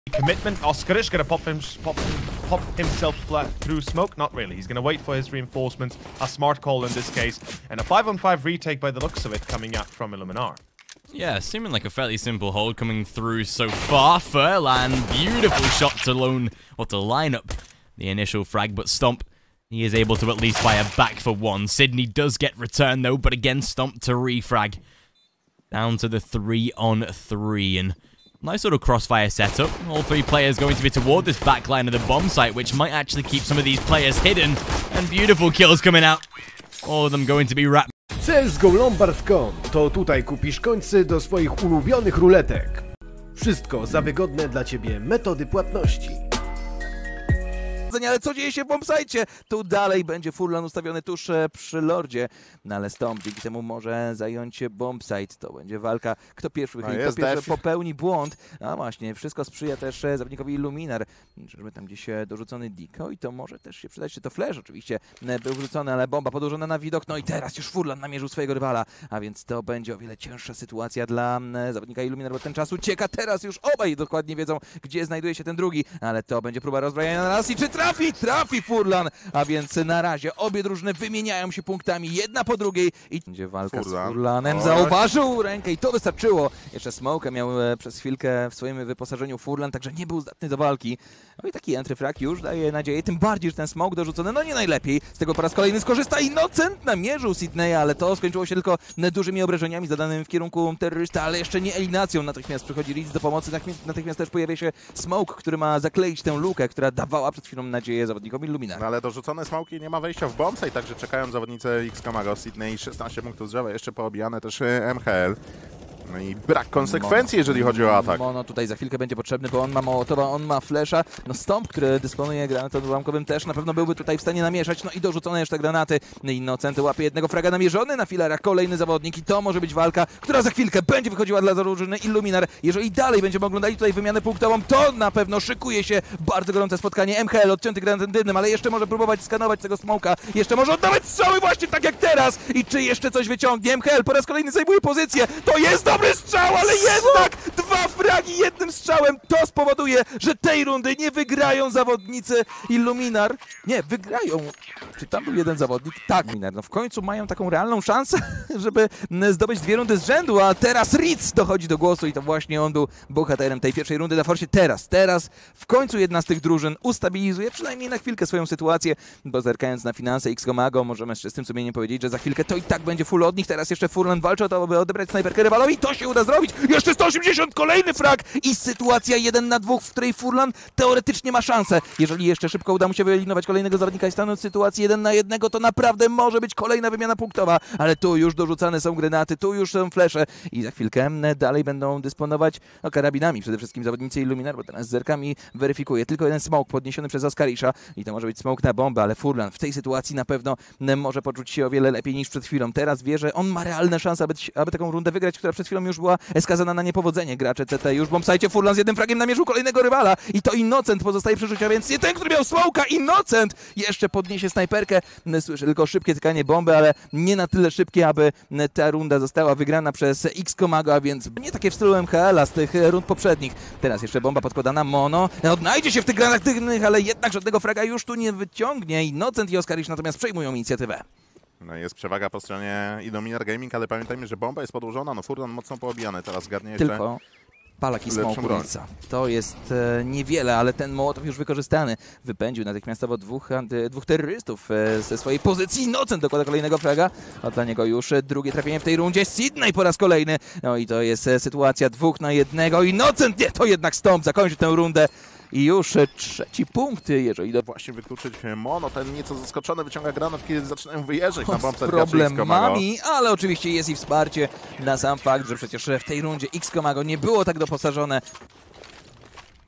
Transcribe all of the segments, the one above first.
Commitment. Oscarish gonna pop himself flat through smoke. Not really. He's gonna wait for his reinforcements. A smart call in this case, and a 5-on-5 retake by the looks of it coming out from Illuminar. Yeah, seeming like a fairly simple hold coming through so far. Furlan, beautiful shot to line up the initial frag, but Stomp, he is able to at least fire back for one. Sydney does get return though, but again Stomp to refrag. Down to the 3-on-3, and nice little crossfire setup. All three players going to be toward this backline of the bomb site, which might actually keep some of these players hidden. And beautiful kills coming out. All of them going to be wrapped. CSGO Lombard.com to tutaj kupisz końce do swoich ulubionych ruletek. Wszystko za wygodne dla Ciebie metody płatności. Ale co dzieje się w bombsite? Tu dalej będzie Furlan ustawiony tuż przy Lordzie. No ale Stomp dzięki temu może zająć się bombsite. To będzie walka, kto pierwszy wychyli, kto pierwszy popełni błąd. A właśnie, wszystko sprzyja też zawodnikowi Illuminar. Żeby tam gdzieś dorzucony decoy, to może też się przydać. Czy to flash oczywiście był wrzucony, ale bomba podłożona na widok. No i teraz już Furlan namierzył swojego rywala. A więc to będzie o wiele cięższa sytuacja dla zawodnika Illuminar, bo ten czas ucieka. Teraz już obaj dokładnie wiedzą, gdzie znajduje się ten drugi. Ale to będzie próba rozbrajania na raz i czy trafi Furlan, a więc na razie obie drużyny wymieniają się punktami, jedna po drugiej i będzie walka z Furlanem. Zauważył rękę i to wystarczyło. Jeszcze smoke miał przez chwilkę w swoim wyposażeniu Furlan, także nie był zdatny do walki. No i taki entry frag już daje nadzieję, tym bardziej, że ten smoke dorzucony, no nie najlepiej. Z tego po raz kolejny skorzysta Innocent, namierzył Sydneya, ale to skończyło się tylko dużymi obrażeniami zadanym w kierunku terrorysta, ale jeszcze nie eliminacją. Natychmiast przychodzi Ritz do pomocy, natychmiast też pojawia się smoke, który ma zakleić tę lukę, która dawała przed chwilą nadzieję zawodnikom Illuminar. No ale dorzucone smoki nie ma wejścia w bombsite, także czekają zawodnicy XCOMAGO, Sydney, 16 punktów z drzewa, jeszcze poobijane też MHL. No i brak konsekwencji, jeżeli chodzi o atak. Mono tutaj za chwilkę będzie potrzebny, bo on ma Mołotowa, on ma Flasha. No Stomp, który dysponuje granatem ułamkowym, też na pewno byłby tutaj w stanie namieszać. No i dorzucone jeszcze granaty. Innocent łapie jednego fraga namierzony na filarach. Kolejny zawodnik i to może być walka, która za chwilkę będzie wychodziła dla drużyny Illuminar. Jeżeli dalej będziemy oglądali tutaj wymianę punktową, to na pewno szykuje się bardzo gorące spotkanie. MHL odcięty granatem dymnym, ale jeszcze może próbować skanować tego smoka. Jeszcze może oddawać strzały właśnie tak jak teraz. I czy jeszcze coś wyciągnie? MHL po raz kolejny zajmuje pozycję. To jest dobry strzał, ale jednak dwa fragi jednym strzałem. To spowoduje, że tej rundy nie wygrają zawodnicy Illuminar. Nie, wygrają. Czy tam był jeden zawodnik? Tak, Illuminar. No w końcu mają taką realną szansę, żeby zdobyć dwie rundy z rzędu, a teraz Ritz dochodzi do głosu i to właśnie on był bohaterem tej pierwszej rundy na forsie. Teraz w końcu jedna z tych drużyn ustabilizuje przynajmniej na chwilkę swoją sytuację, bo zerkając na finanse XCOMAGO możemy z czystym sumieniem powiedzieć, że za chwilkę to i tak będzie full od nich. Teraz jeszcze Furlan walczy o to, aby odebrać snajperkę rywalowi. To się uda zrobić. Jeszcze 180, kolejny frag i sytuacja 1 na 2, w której Furlan teoretycznie ma szansę. Jeżeli jeszcze szybko uda mu się wyeliminować kolejnego zawodnika i stanąć w sytuacji 1 na 1, to naprawdę może być kolejna wymiana punktowa, ale tu już dorzucane są granaty, tu już są flesze i za chwilkę dalej będą dysponować karabinami. Przede wszystkim zawodnicy Illuminar, bo teraz zerkami weryfikuje. Tylko jeden smoke podniesiony przez Oscarisha i to może być smoke na bombę, ale Furlan w tej sytuacji na pewno może poczuć się o wiele lepiej niż przed chwilą. Teraz wie, że on ma realne szanse, aby taką rundę wygrać, która przed chwilą już była skazana na niepowodzenie. Gracze CT już w bombsite. Furlan z jednym fragiem namierzył kolejnego rywala i to Innocent pozostaje przy życiu, a więc nie ten, który miał smoka. Innocent jeszcze podniesie snajperkę. Słyszę tylko szybkie tykanie bomby, ale nie na tyle szybkie, aby ta runda została wygrana przez XCOMAGO, a więc nie takie w stylu MHL-a z tych rund poprzednich. Teraz jeszcze bomba podkładana. Mono odnajdzie się w tych granach dymnych, ale jednak żadnego fraga już tu nie wyciągnie. Innocent i Oscarish natomiast przejmują inicjatywę. No jest przewaga po stronie Illuminar Gaming, ale pamiętajmy, że bomba jest podłożona. No Furlan mocno poobijany, teraz zgarnie jeszcze tylko palak i smoke ulica. To jest niewiele, ale ten Mołotow już wykorzystany. Wypędził natychmiastowo dwóch terrorystów ze swojej pozycji. Innocent dokłada kolejnego fraga, a dla niego już drugie trafienie w tej rundzie. Sydney po raz kolejny. No i to jest sytuacja 2 na 1. Innocent, nie, to jednak Stomp zakończy tę rundę. I już trzeci punkt, jeżeli do... Właśnie wykluczyć Mono, ten nieco zaskoczony wyciąga granat, kiedy zaczynają wyjeżdżać na bombsite. Z problemami, ale oczywiście jest i wsparcie na sam fakt, że przecież w tej rundzie XCOMAGO nie było tak doposażone.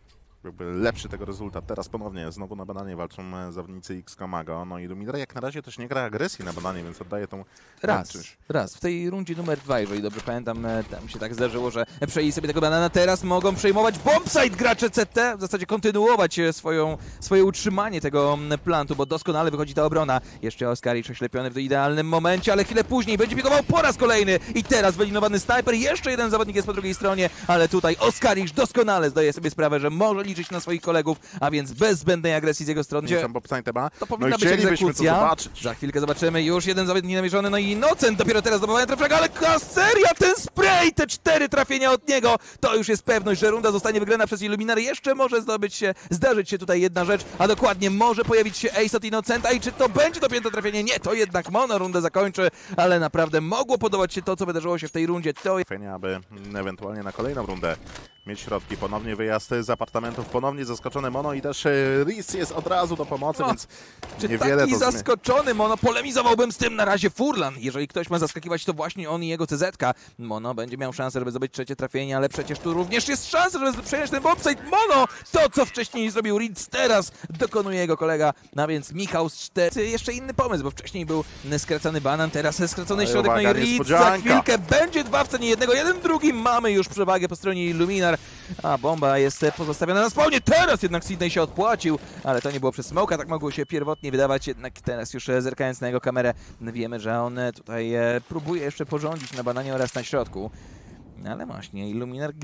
byłby lepszy tego rezultat. Teraz ponownie znowu na bananie walczą zawodnicy XKamago. No i Luminar jak na razie też nie gra agresji na bananie, więc oddaje tą Raz. W tej rundzie numer 2, jeżeli dobrze pamiętam, tam się tak zdarzyło, że przejęli sobie tego banana. Teraz mogą przejmować bombsite gracze CT, w zasadzie kontynuować swoje utrzymanie tego plantu, bo doskonale wychodzi ta obrona. Jeszcze Oskaricz oślepiony w idealnym momencie, ale chwilę później będzie biegował po raz kolejny i teraz wyeliminowany snajper. Jeszcze jeden zawodnik jest po drugiej stronie, ale tutaj Oskaricz doskonale zdaje sobie sprawę, że może liczyć na swoich kolegów, a więc bez zbędnej agresji z jego strony. To powinna być egzekucja. Za chwilkę zobaczymy. Już jeden zawodnik namierzony, no i Innocent dopiero teraz zdobywa trefraga, ale seria, ten spray, te 4 trafienia od niego. To już jest pewność, że runda zostanie wygrana przez Illuminar. Jeszcze może zdarzyć się tutaj jedna rzecz, a dokładnie może pojawić się ace od Innocenta i czy to będzie to 5. trafienie? Nie, to jednak Mono rundę zakończy, ale naprawdę mogło podobać się to, co wydarzyło się w tej rundzie. Aby ewentualnie na kolejną rundę mieć środki. Ponownie wyjazd z apartamentów, ponownie zaskoczone Mono i też Riz jest od razu do pomocy, więc czy niewiele taki to zaskoczony Mono? Polemizowałbym z tym na razie Furlan. Jeżeli ktoś ma zaskakiwać, to właśnie on i jego CZ-ka. Mono będzie miał szansę, żeby zdobyć 3. trafienie, ale przecież tu również jest szansa, żeby przejąć ten bombsite. Mono! To, co wcześniej zrobił Riz, teraz dokonuje jego kolega, a więc Michał z 4. Jeszcze inny pomysł, bo wcześniej był skracany banan, teraz skracony środek, no i Riz za chwilkę będzie 2 w cenie jednego, 1-2. Mamy już przewagę po stronie Illuminar, a bomba jest pozostawiona na spawnie. Teraz jednak Sydney się odpłacił, ale to nie było przez smoka, tak mogło się pierwotnie wydawać, jednak teraz już zerkając na jego kamerę wiemy, że on tutaj próbuje jeszcze porządzić na bananie oraz na środku. Ale właśnie, Illuminar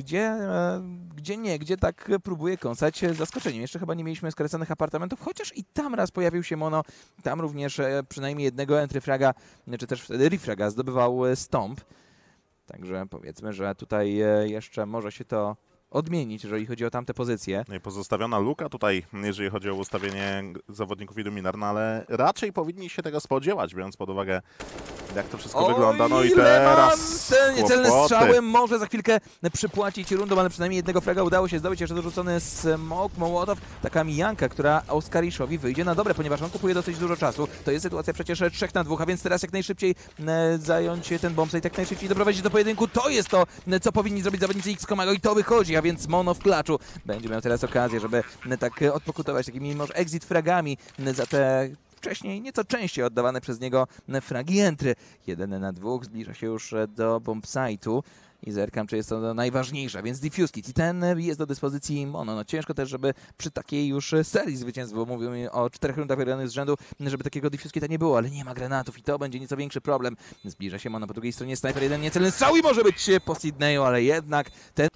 gdzie tak próbuje kąsać zaskoczeniem. Jeszcze chyba nie mieliśmy skracanych apartamentów, chociaż i tam raz pojawił się Mono. Tam również przynajmniej jednego entryfraga, czy też wtedy refraga zdobywał Stomp. Także powiedzmy, że tutaj jeszcze może się to odmienić, jeżeli chodzi o tamte pozycje. No i pozostawiona luka tutaj, jeżeli chodzi o ustawienie zawodników Illuminar, no ale raczej powinni się tego spodziewać, biorąc pod uwagę, jak to wszystko wygląda. No i teraz ten niecelny strzały może za chwilkę przypłacić rundą, ale przynajmniej jednego fraga udało się zdobyć. Jeszcze dorzucony smoke, Mołotow, taka mijanka, która Oskariszowi wyjdzie na dobre, ponieważ on kupuje dosyć dużo czasu. To jest sytuacja przecież 3 na 2, a więc teraz jak najszybciej zająć ten bombsite, jak najszybciej doprowadzić do pojedynku. To jest to, co powinni zrobić zawodnicy XKamago i to wychodzi, a więc Mono w klaczu będzie miał teraz okazję, żeby tak odpokutować takimi może exit fragami za te wcześniej nieco częściej oddawane przez niego fragi entry. 1 na 2 zbliża się już do bombsite'u i zerkam, czy jest to najważniejsze, więc Diffuse Kit i ten jest do dyspozycji Mono. No ciężko też, żeby przy takiej już serii zwycięstw, bo mówimy o 4 rundach wygranych z rzędu, żeby takiego Diffuse Kita nie było, ale nie ma granatów i to będzie nieco większy problem. Zbliża się Mono, po drugiej stronie Sniper, jeden niecelny strzał i może być po Sydneyu, ale jednak ten...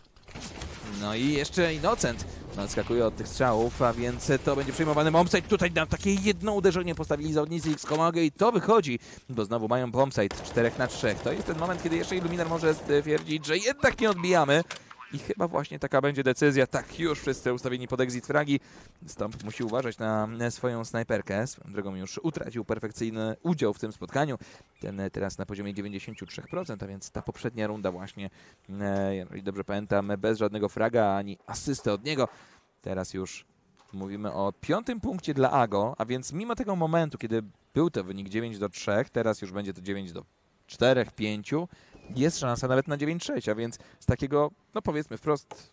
No i jeszcze Innocent odskakuje od tych strzałów, a więc to będzie przejmowany bombsite. Tutaj na takie jedno uderzenie postawili zawodnicy XKamago i to wychodzi, bo znowu mają bombsite 4 na 3. To jest ten moment, kiedy jeszcze Illuminar może stwierdzić, że jednak nie odbijamy. I chyba właśnie taka będzie decyzja. Tak, już wszyscy ustawieni pod exit fragi. Stomp musi uważać na swoją snajperkę. Swoją drogą już utracił perfekcyjny udział w tym spotkaniu. Ten teraz na poziomie 93%, a więc ta poprzednia runda właśnie, jeżeli dobrze pamiętam, bez żadnego fraga ani asysty od niego. Teraz już mówimy o 5. punkcie dla Ago, a więc mimo tego momentu, kiedy był to wynik 9-3, teraz już będzie to 9-4, 5. Jest szansa nawet na 9-6, a więc z takiego, no powiedzmy wprost,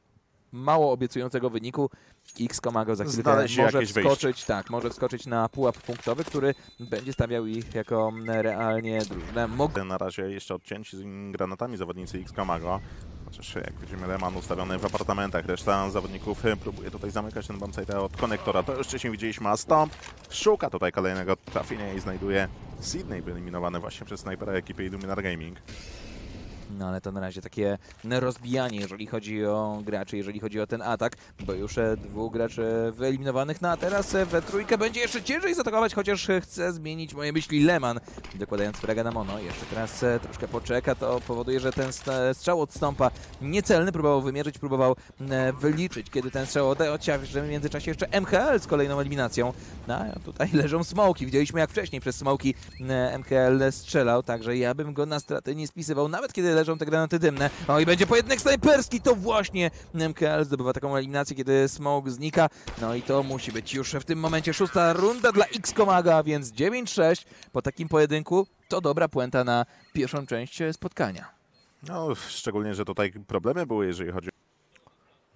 mało obiecującego wyniku XKamago za chwilkę może wskoczyć, tak, może wskoczyć na pułap punktowy, który będzie stawiał ich jako realnie drużynę. Na razie jeszcze odcięci z granatami zawodnicy XKamago. Chociaż jak widzimy, Leman ustawiony w apartamentach, reszta zawodników próbuje tutaj zamykać ten bombsite od konektora. To już wcześniej widzieliśmy, a Stomp szuka tutaj kolejnego trafienia i znajduje Sydney, wyeliminowany właśnie przez snajpera ekipy Illuminar Gaming. No ale to na razie takie rozbijanie, jeżeli chodzi o graczy, jeżeli chodzi o ten atak, bo już 2 graczy wyeliminowanych, no a teraz we trójkę będzie jeszcze ciężej zaatakować, chociaż chce zmienić moje myśli Leman, dokładając fraga na Mono. Jeszcze teraz troszkę poczeka, to powoduje, że ten strzał od Stompa niecelny, próbował wymierzyć, próbował wyliczyć, kiedy ten strzał odciął, że w międzyczasie jeszcze MHL z kolejną eliminacją. No a tutaj leżą smoki, widzieliśmy jak wcześniej przez smoki MHL strzelał, także ja bym go na straty nie spisywał, nawet kiedy leżą te granaty dymne. O i będzie pojedynek snajperski, to właśnie MKL zdobywa taką eliminację, kiedy smoke znika. No i to musi być już w tym momencie 6. runda dla XKamago, a więc 9-6 po takim pojedynku. To dobra puenta na pierwszą część spotkania. No, szczególnie, że tutaj problemy były, jeżeli chodzi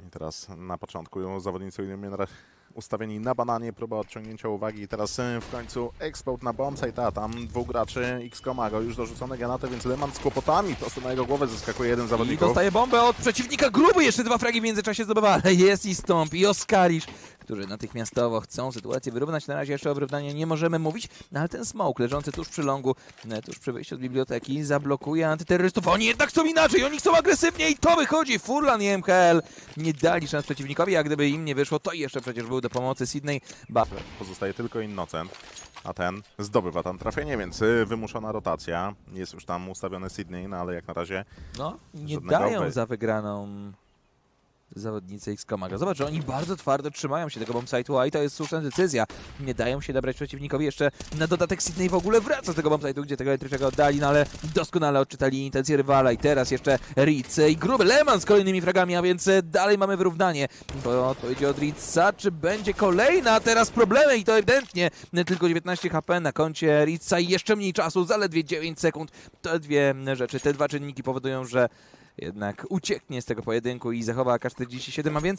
I teraz na początku zawodnicy Illuminar ustawieni na bananie, próba odciągnięcia uwagi i teraz w końcu explode na bombsite, a tam dwóch graczy X-Komago, już dorzucone granaty, więc Leman z kłopotami, prosto na jego głowę zeskakuje jeden z I zawodników. dostaje bombę od przeciwnika. Gruby jeszcze 2 fragi w międzyczasie zdobywa, ale jest i Stomp, i Oskarisz, którzy natychmiastowo chcą sytuację wyrównać. Na razie jeszcze o wyrównaniu nie możemy mówić, no ale ten smoke leżący tuż przy longu, tuż przy wyjściu z biblioteki, zablokuje antyterrorystów. Oni jednak chcą inaczej, oni chcą agresywnie i to wychodzi. Furlan i MHL nie dali szans przeciwnikowi, a gdyby im nie wyszło, to jeszcze przecież był do pomocy Sydney. Pozostaje tylko Innocent, a ten zdobywa tam trafienie, więc wymuszona rotacja. Jest już tam ustawiony Sydney, no ale jak na razie No, nie żadnego dają za wygraną zawodnicy X-Komago. Zobacz, że oni bardzo twardo trzymają się tego bombsite'u, a i to jest słuszna decyzja. Nie dają się dobrać przeciwnikowi. Jeszcze na dodatek Sydney w ogóle wraca z tego bombsite'u, gdzie tego elektrycznego oddali, no ale doskonale odczytali intencje rywala. I teraz jeszcze Ritz i gruby Leman z kolejnymi fragami, a więc dalej mamy wyrównanie. Bo odpowiedzi od Ritza, czy będzie kolejna? Teraz problemy i to ewidentnie. Tylko 19 HP na koncie Ritza i jeszcze mniej czasu, zaledwie 9 sekund. To dwie rzeczy, te dwa czynniki powodują, że jednak ucieknie z tego pojedynku i zachowa AK-47, a więc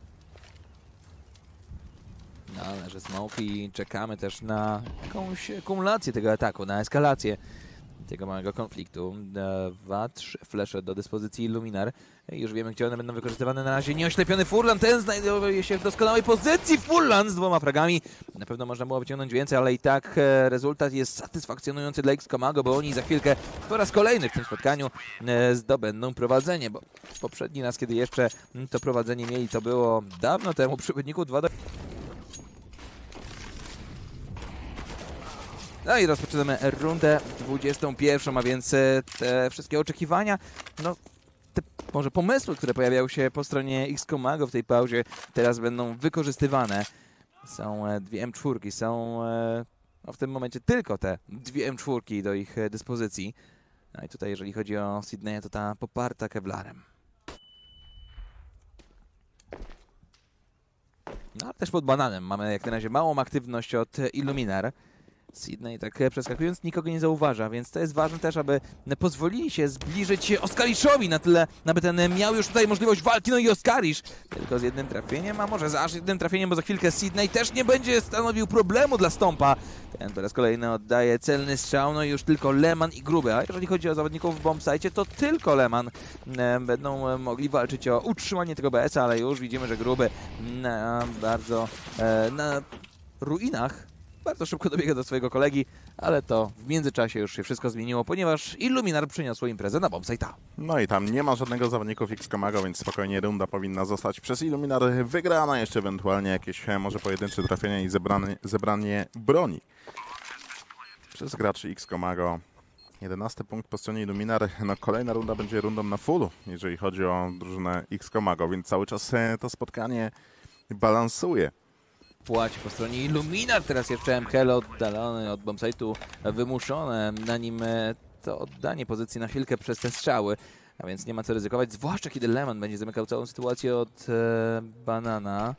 należy smoke i czekamy też na jakąś kumulację tego ataku, na eskalację tego małego konfliktu. 2-3 flesze do dyspozycji Illuminar. Już wiemy, gdzie one będą wykorzystywane. Na razie nieoślepiony Furlan, ten znajduje się w doskonałej pozycji. Furlan z 2 fragami. Na pewno można było wyciągnąć więcej, ale i tak rezultat jest satysfakcjonujący dla X-Komago, bo oni za chwilkę po raz kolejny w tym spotkaniu zdobędą prowadzenie, bo poprzedni raz, kiedy jeszcze to prowadzenie mieli, to było dawno temu przy wyniku 2-2. No i rozpoczynamy rundę 21, a więc te wszystkie oczekiwania, no te może pomysły, które pojawiały się po stronie X-Komago w tej pauzie, teraz będą wykorzystywane. Są 2 M4, są no w tym momencie tylko te 2 M4 do ich dyspozycji. No i tutaj jeżeli chodzi o Sydneya, to ta poparta Kevlarem. No ale też pod bananem mamy jak na razie małą aktywność od Illuminar. Sydney tak przeskakując nikogo nie zauważa, więc to jest ważne też, aby pozwolili się zbliżyć Oskariszowi na tyle, aby ten miał już tutaj możliwość walki. No i Oskarisz tylko z jednym trafieniem, a może za aż jednym trafieniem, bo za chwilkę Sydney też nie będzie stanowił problemu dla Stompa. Ten po raz kolejny oddaje celny strzał, no i już tylko Leman i Gruby, a jeżeli chodzi o zawodników w bombsite, to tylko Leman będą mogli walczyć o utrzymanie tego BS-a, ale już widzimy, że Gruby bardzo na ruinach bardzo szybko dobiega do swojego kolegi, ale to w międzyczasie już się wszystko zmieniło, ponieważ Illuminar przyniosło imprezę na bombsite'a. No i tam nie ma żadnego zawodników X-Komago, więc spokojnie runda powinna zostać przez Illuminar wygrana. Jeszcze ewentualnie jakieś może pojedyncze trafienia i zebranie broni przez graczy X-Komago. 11 punkt po stronie Illuminar. No kolejna runda będzie rundą na fullu, jeżeli chodzi o drużynę X-Komago, więc cały czas to spotkanie balansuje. Płaci po stronie Illuminar, teraz jeszcze MHL oddalony od bombsite'u, wymuszone na nim to oddanie pozycji na chwilkę przez te strzały, a więc nie ma co ryzykować, zwłaszcza kiedy Leman będzie zamykał całą sytuację od banana.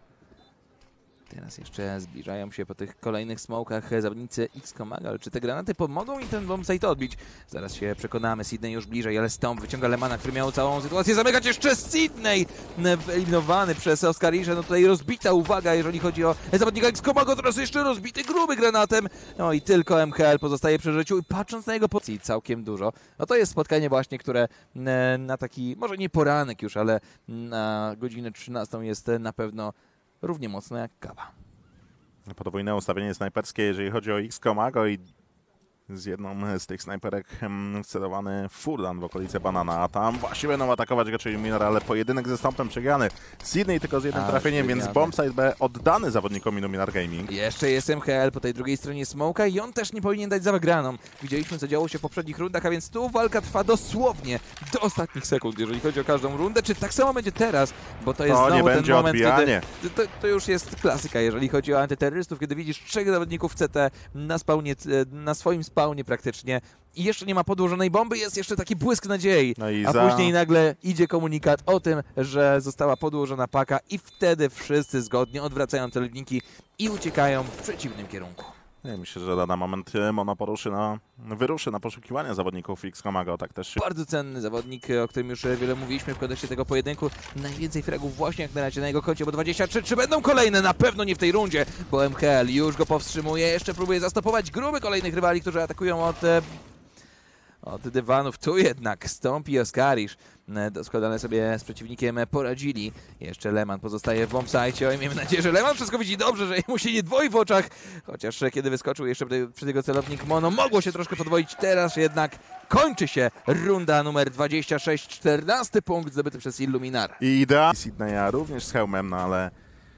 Teraz jeszcze zbliżają się po tych kolejnych smokach zawodnicy X-Komago, ale czy te granaty pomogą im ten bombsite odbić? Zaraz się przekonamy. Sydney już bliżej, ale Stomp wyciąga Lemana, który miał całą sytuację zamykać. Jeszcze Sydney wyeliminowany przez Oskarisza. No tutaj rozbita uwaga, jeżeli chodzi o zawodnika X-Komago. Teraz jeszcze rozbity Gruby granatem. No i tylko MHL pozostaje przy życiu i patrząc na jego pozycji całkiem dużo. No to jest spotkanie właśnie, które na taki, może nie poranek już, ale na godzinę 13 jest na pewno równie mocno jak kawa. Podwójne ustawienie snajperskie, jeżeli chodzi o X-Komago i z jedną z tych snajperek wcelowany Furlan w okolice banana, a tam właśnie będą atakować gracze Illuminar, ale pojedynek ze Stompem przegrany. Sydney tylko z jednym trafieniem, więc bombsite B oddany zawodnikom Illuminar Gaming. Jeszcze jest MHL po tej drugiej stronie smoka i on też nie powinien dać za wygraną. Widzieliśmy, co działo się w poprzednich rundach, a więc tu walka trwa dosłownie do ostatnich sekund, jeżeli chodzi o każdą rundę. Czy tak samo będzie teraz? Bo to jest znowu ten moment, kiedy to już jest klasyka, jeżeli chodzi o antyterrorystów, kiedy widzisz 3 zawodników CT na swoim spawnie praktycznie i jeszcze nie ma podłożonej bomby, jest jeszcze taki błysk nadziei, no a później nagle idzie komunikat o tym, że została podłożona paka i wtedy wszyscy zgodnie odwracają celowniki i uciekają w przeciwnym kierunku. Ja myślę, że lada moment Mono wyruszy na poszukiwania zawodników XCOMago, tak też. Bardzo cenny zawodnik, o którym już wiele mówiliśmy w kontekście tego pojedynku. Najwięcej fragów właśnie jak na razie na jego koncie, bo 23. Czy będą kolejne? Na pewno nie w tej rundzie, bo MHL już go powstrzymuje. Jeszcze próbuje zastopować gruby kolejnych rywali, którzy atakują od dywanów. Tu jednak Stomp i Oskarisz doskonale sobie z przeciwnikiem poradzili. Jeszcze Leman pozostaje w bombsite. Oj, miejmy nadzieję, że Leman wszystko widzi dobrze, że mu się nie dwoi w oczach. Chociaż kiedy wyskoczył jeszcze przy tego celownik Mono, mogło się troszkę podwoić. Teraz jednak kończy się runda numer 26. 14 punkt zdobyty przez Illuminar. I idea Sydneya również z hełmem, no ale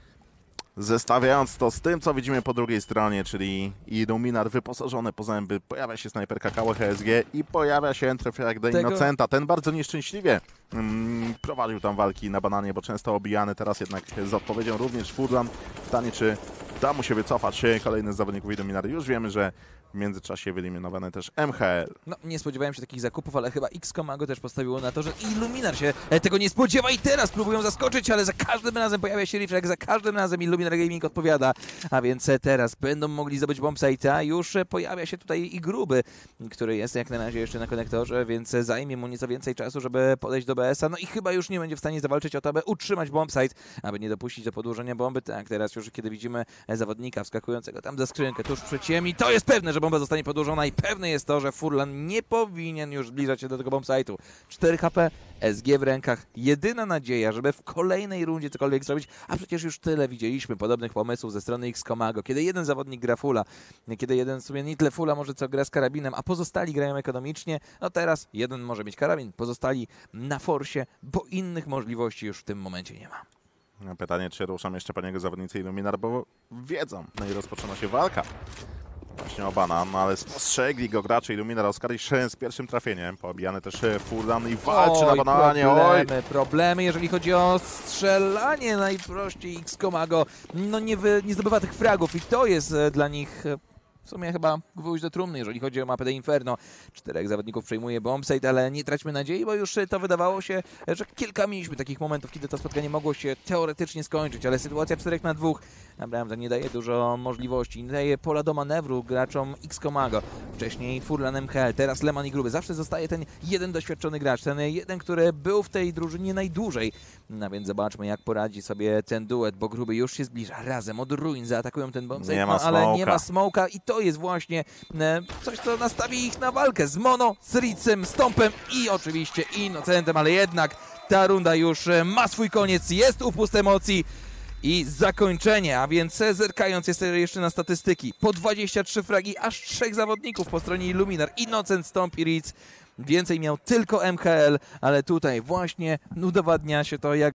zestawiając to z tym, co widzimy po drugiej stronie, czyli Illuminar wyposażony po zęby, pojawia się snajperka KHSG i pojawia się Entrefrag do Innocenta. Ten bardzo nieszczęśliwie prowadził tam walki na bananie, bo często obijany, teraz jednak z odpowiedzią również Furlan. Pytanie, czy da mu się wycofać kolejny z zawodników Illuminar. Już wiemy, że w międzyczasie wyeliminowany też MHL. No, nie spodziewałem się takich zakupów, ale chyba XCOMago też postawiło na to, że Illuminar się tego nie spodziewa i teraz próbują zaskoczyć, ale za każdym razem pojawia się Refrag, za każdym razem Illuminar Gaming odpowiada, a więc teraz będą mogli zdobyć bombsite'a. Już pojawia się tutaj i Gruby, który jest jak na razie jeszcze na konektorze, więc zajmie mu nieco więcej czasu, żeby podejść do BS-a, no i chyba już nie będzie w stanie zawalczyć o to, aby utrzymać bombsite, aby nie dopuścić do podłożenia bomby. Tak, teraz już kiedy widzimy zawodnika wskakującego tam za skrzynkę tuż przy ciemi, to jest pewne, że bomba zostanie podłożona i pewne jest to, że Furlan nie powinien już zbliżać się do tego bombsite'u. 4 HP, SG w rękach, jedyna nadzieja, żeby w kolejnej rundzie cokolwiek zrobić, a przecież już tyle widzieliśmy podobnych pomysłów ze strony XCOMago, kiedy jeden zawodnik gra fulla, kiedy jeden w sumie nie tyle fulla może co gra z karabinem, a pozostali grają ekonomicznie, no teraz jeden może mieć karabin, pozostali na forsie, bo innych możliwości już w tym momencie nie ma. Pytanie, czy ruszam jeszcze po niego zawodnicy Illuminar, bo wiedzą, no i rozpoczyna się walka. Właśnie o banan, no ale spostrzegli go gracze Illuminar. Oskarisz z pierwszym trafieniem, poobijany też Furlan i walczy na bananie. Problemy, jeżeli chodzi o strzelanie najprościej. XCOMago no nie zdobywa tych fragów i to jest dla nich w sumie chyba gwóźdź do trumny, jeżeli chodzi o mapę de Inferno. 4 zawodników przejmuje bombsite, ale nie traćmy nadziei, bo już to wydawało się, że kilka mieliśmy takich momentów, kiedy to spotkanie mogło się teoretycznie skończyć, ale sytuacja 4 na 2 naprawdę nie daje dużo możliwości, nie daje pola do manewru graczom XCOMago. Wcześniej Furlan MHL, teraz Leman i Gruby. Zawsze zostaje ten jeden doświadczony gracz, ten jeden, który był w tej drużynie najdłużej. No więc zobaczmy, jak poradzi sobie ten duet, bo Gruby już się zbliża. Razem od ruin zaatakują ten bombsite, ale nie ma smoka i to jest właśnie coś, co nastawi ich na walkę z Mono, z Ritzem, Stompem i oczywiście Innocentem, ale jednak ta runda już ma swój koniec, jest upust emocji i zakończenie, a więc zerkając jeszcze na statystyki, po 23 fragi, aż 3 zawodników po stronie Illuminar, Innocent, Stomp i Ritz. Więcej miał tylko MHL, ale tutaj właśnie udowadnia się to, jak